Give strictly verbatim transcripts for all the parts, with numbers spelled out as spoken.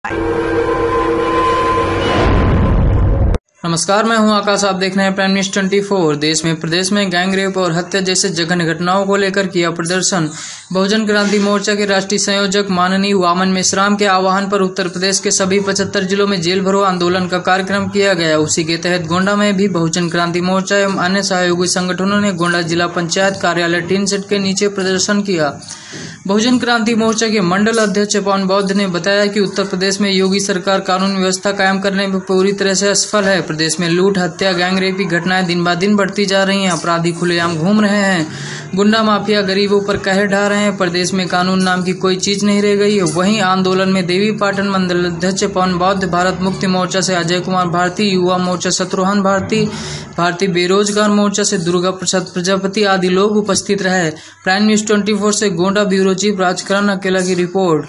नमस्कार, मैं हूं आकाश। आप देख रहे हैं प्राइम न्यूज चौबीस। देश में प्रदेश में गैंगरेप और हत्या जैसे जघन्य घटनाओं को लेकर किया प्रदर्शन। बहुजन क्रांति मोर्चा के राष्ट्रीय संयोजक माननीय वामन मेश्राम के आह्वान पर उत्तर प्रदेश के सभी पचहत्तर जिलों में जेल भरो आंदोलन का कार्यक्रम किया गया। उसी के तहत गोंडा में भी बहुजन क्रांति मोर्चा एवं अन्य सहयोगी संगठनों ने गोंडा जिला पंचायत कार्यालय टीन सेट के नीचे प्रदर्शन किया। बहुजन क्रांति मोर्चा के मंडल अध्यक्ष पवन बौद्ध ने बताया कि उत्तर प्रदेश में योगी सरकार कानून व्यवस्था कायम करने में पूरी तरह से असफल है। प्रदेश में लूट, हत्या, गैंगरेप की घटनाएं दिन ब दिन बढ़ती जा रही हैं। अपराधी खुलेआम घूम रहे हैं। गुंडा माफिया गरीबों पर कहर ढा रहे हैं। प्रदेश में कानून नाम की कोई चीज नहीं रह गई है। वहीं आंदोलन में देवी पाटन मंडल अध्यक्ष पवन बौद्ध, भारत मुक्ति मोर्चा से अजय कुमार भारती, युवा मोर्चा शत्रुघ्न भारती, भारतीय बेरोजगार मोर्चा से दुर्गा प्रसाद प्रजापति आदि लोग उपस्थित रहे। प्राइम न्यूज चौबीस से गोंडा ब्यूरो चीफ राजकरण अकेला की रिपोर्ट।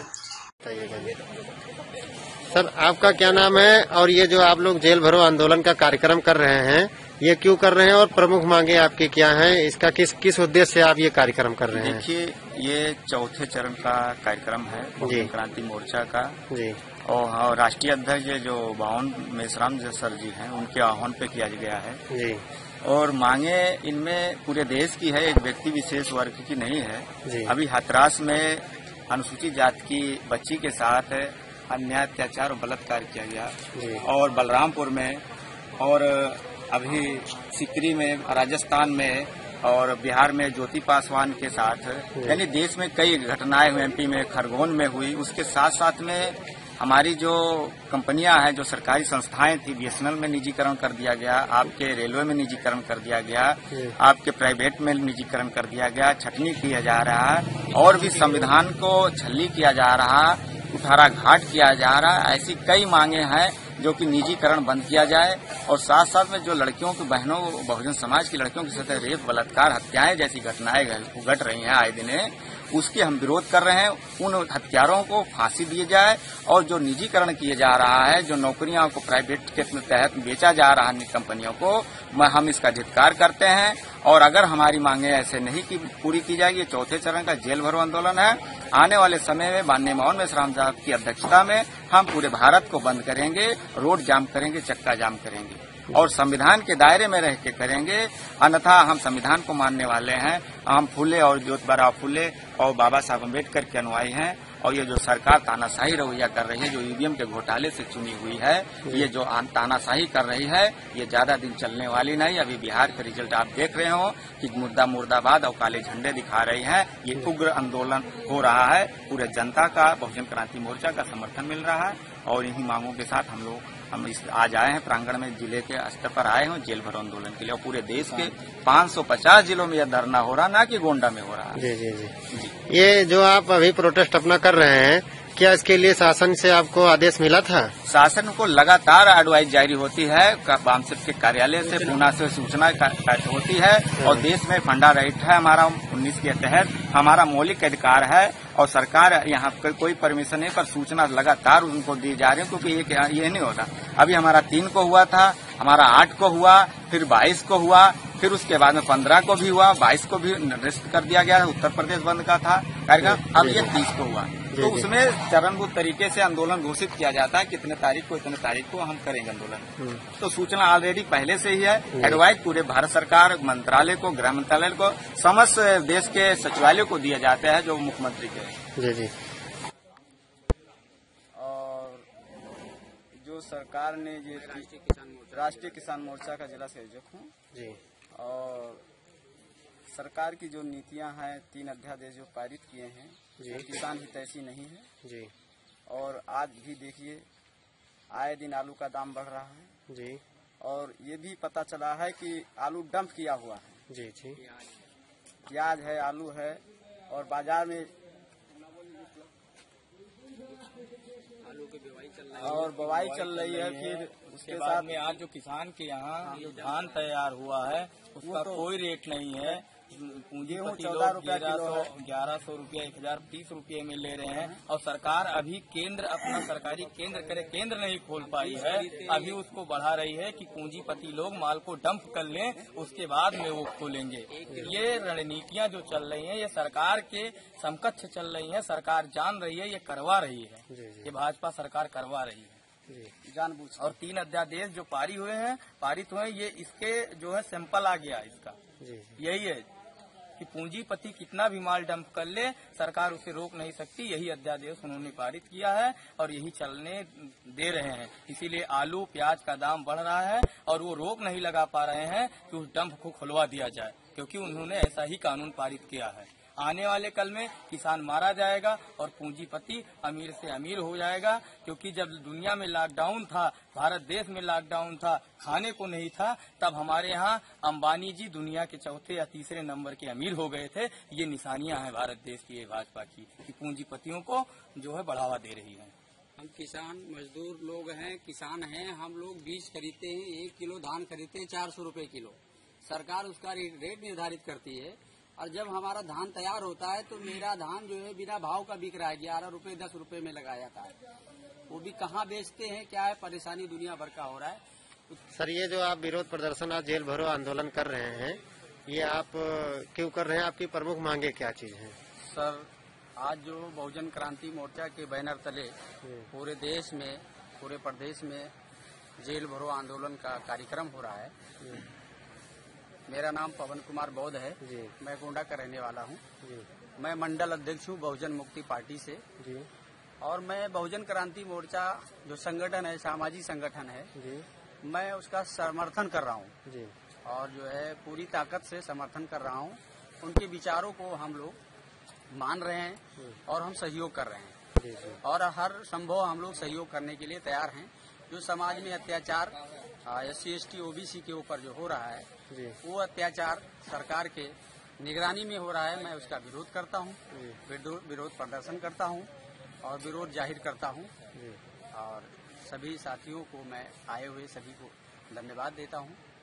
सर, आपका क्या नाम है और ये जो आप लोग जेल भरो आंदोलन का कार्यक्रम कर रहे हैं, ये क्यों कर रहे हैं और प्रमुख मांगे आपकी क्या हैं? इसका किस किस उद्देश्य से आप ये कार्यक्रम कर रहे हैं? देखिए, ये चौथे चरण का कार्यक्रम है बहुजन क्रांति मोर्चा का जी। और राष्ट्रीय अध्यक्ष जो वामन मेश्राम सर जी हैं, उनके आह्वान पे किया गया है जी। और मांगे इनमें पूरे देश की है, एक व्यक्ति विशेष वर्ग की नहीं है जी। अभी हाथरस में अनुसूचित जाति की बच्ची के साथ अन्याय, अत्याचार और बलात्कार किया गया और बलरामपुर में और अभी सिकरी में, राजस्थान में और बिहार में ज्योति पासवान के साथ, यानी देश में कई घटनाएं हुई। एमपी में खरगोन में हुई। उसके साथ साथ में हमारी जो कंपनियां हैं, जो सरकारी संस्थाएं थी, बीएसएनएल में निजीकरण कर दिया गया, आपके रेलवे में निजीकरण कर दिया गया, आपके प्राइवेट में निजीकरण कर दिया गया, छटनी किया जा रहा है और भी संविधान को छलनी किया जा रहा, कुठारा घाट किया जा रहा है। ऐसी कई मांगे हैं जो कि निजीकरण बंद किया जाए और साथ साथ में जो लड़कियों की, बहनों, बहुजन समाज की लड़कियों के साथ रेप, बलात्कार, हत्याएं जैसी घटनाएं घट रही हैं आए दिन, उसके हम विरोध कर रहे हैं। उन हत्यारों को फांसी दिए जाए और जो निजीकरण किया जा रहा है, जो नौकरियों को प्राइवेट के तहत बेचा जा रहा है कंपनियों को, हम इसका धिक्कार करते हैं। और अगर हमारी मांगे ऐसे नहीं की पूरी की जाएगी, चौथे चरण का जेल भरो आंदोलन है। आने वाले समय में माननीय वामन मेश्राम साहब की अध्यक्षता में हम पूरे भारत को बंद करेंगे, रोड जाम करेंगे, चक्का जाम करेंगे और संविधान के दायरे में रह के करेंगे। अन्यथा हम संविधान को मानने वाले हैं। हम फुले और ज्योतिबा फुले और बाबा साहब अम्बेडकर के अनुयायी हैं और ये जो सरकार तानाशाही रवैया कर रही है, जो ईवीएम के घोटाले से चुनी हुई है, ये जो तानाशाही कर रही है, ये ज्यादा दिन चलने वाली नहीं। अभी बिहार का रिजल्ट आप देख रहे हो कि मुद्दा मुर्दाबाद और काले झंडे दिखा रही है। ये उग्र आंदोलन हो रहा है। पूरे जनता का, बहुजन क्रांति मोर्चा का समर्थन मिल रहा है और इन्हीं मांगों के साथ हम लोग हम इस आज आए हैं प्रांगण में, जिले के स्तर पर आए हैं जेल भरो आंदोलन के लिए। और पूरे देश के पाँच सौ पचास जिलों में यह धरना हो रहा, ना कि गोंडा में हो रहा है। जी जी जी, जी। ये जो आप अभी प्रोटेस्ट अपना कर रहे हैं, क्या इसके लिए शासन से आपको आदेश मिला था? शासन को लगातार एडवाइस जारी होती है, बामसेप के कार्यालय से, पूना से सूचना होती है और देश में फंडा राइट है हमारा उन्नीस के तहत, हमारा मौलिक अधिकार है और सरकार यहाँ पर कोई परमिशन नहीं, पर सूचना लगातार उनको दी जा रही है। क्योंकि ये, ये नहीं होता। अभी हमारा तीन को हुआ था, हमारा आठ को हुआ, फिर बाईस को हुआ, फिर उसके बाद में पंद्रह को भी हुआ, बाईस को भी निरस्त कर दिया गया। उत्तर प्रदेश बंद का था कार्यक्रम, अब ये तीस को हुआ। तो उसमें चरणबद्ध तरीके से आंदोलन घोषित किया जाता है, कितने तारीख को, इतने तारीख को हम करेंगे आंदोलन। तो सूचना ऑलरेडी पहले से ही है। एडवाइस पूरे भारत सरकार, मंत्रालय को, गृह मंत्रालय को, समस्त देश के सचिवालय को दिए जाते हैं, जो मुख्यमंत्री के। जी जी। और जो सरकार ने ये राष्ट्रीय किसान मोर्चा राष्ट्रीय किसान मोर्चा का जिला संयोजक हूँ जी। और सरकार की जो नीतियां हैं, तीन अध्यादेश जो पारित किए हैं, जो किसान हितैषी नहीं है जी। और आज भी देखिए, आए दिन आलू का दाम बढ़ रहा है जी। और ये भी पता चला है कि आलू डंप किया हुआ है जी जी। प्याज है, आलू है और बाजार में आलू की बुवाई चल रही है और बुवाई चल रही है। फिर उसके साथ में आज जो किसान के यहाँ जो धान तैयार हुआ है, उसका कोई रेट नहीं है। पूंजी चौदह रुपया किलो है, ग्यारह सौ रुपया एक हजार तीस रुपये में ले रहे हैं। और सरकार अभी केंद्र अपना सरकारी केंद्र करे, केंद्र नहीं खोल पाई है, अभी उसको बढ़ा रही है कि पूंजीपति लोग माल को डंप कर लें, उसके बाद में वो खोलेंगे। ये रणनीतियां जो चल रही हैं ये सरकार के समकक्ष चल रही हैं, सरकार जान रही है, ये करवा रही है, ये भाजपा सरकार करवा रही है जानबूझ। और तीन अध्यादेश जो पारी हुए हैं पारित हुए ये इसके जो है सैंपल आ गया इसका, यही है कि पूंजीपति कितना भी माल डंप कर ले सरकार उसे रोक नहीं सकती। यही अध्यादेश उन्होंने पारित किया है और यही चलने दे रहे हैं। इसीलिए आलू प्याज का दाम बढ़ रहा है और वो रोक नहीं लगा पा रहे हैं कि उस डंप को खुलवा दिया जाए, क्योंकि उन्होंने ऐसा ही कानून पारित किया है। आने वाले कल में किसान मारा जाएगा और पूंजीपति अमीर से अमीर हो जाएगा, क्योंकि जब दुनिया में लॉकडाउन था, भारत देश में लॉकडाउन था, खाने को नहीं था, तब हमारे यहाँ अंबानी जी दुनिया के चौथे या तीसरे नंबर के अमीर हो गए थे। ये निशानियां हैं भारत देश की, भाजपा की, कि पूंजीपतियों को जो है बढ़ावा दे रही है। हम किसान मजदूर लोग हैं, किसान हैं, हम लोग बीज खरीदते हैं, एक किलो धान खरीदते हैं चार सौ रूपये किलो। सरकार उसका रेट निर्धारित करती है और जब हमारा धान तैयार होता है तो मेरा धान जो है बिना भाव का बिक रहा है, ग्यारह रुपए दस रुपए में लगाया जाता है। वो भी कहाँ बेचते हैं, क्या है, परेशानी दुनिया भर का हो रहा है। सर, ये जो आप विरोध प्रदर्शन आज जेल भरो आंदोलन कर रहे हैं, ये आप क्यों कर रहे हैं? आपकी प्रमुख मांगे क्या चीज है? सर, आज जो बहुजन क्रांति मोर्चा के बैनर तले पूरे देश में, पूरे प्रदेश में जेल भरो आंदोलन का कार्यक्रम हो रहा है। मेरा नाम पवन कुमार बौद्ध है जी। मैं गोंडा का रहने वाला हूँ। मैं मंडल अध्यक्ष हूँ बहुजन मुक्ति पार्टी से जी। और मैं बहुजन क्रांति मोर्चा जो संगठन है, सामाजिक संगठन है जी। मैं उसका समर्थन कर रहा हूँ जी। और जो है पूरी ताकत से समर्थन कर रहा हूँ। उनके विचारों को हम लोग मान रहे हैं और हम सहयोग कर रहे हैं जी जी। और हर संभव हम लोग सहयोग करने के लिए तैयार हैं। जो समाज में अत्याचार S C S T O B C के ऊपर जो हो रहा है जी। वो अत्याचार सरकार के निगरानी में हो रहा है, मैं उसका विरोध करता हूँ, विरोध प्रदर्शन करता हूँ और विरोध जाहिर करता हूँ। और सभी साथियों को मैं आए हुए सभी को धन्यवाद देता हूँ।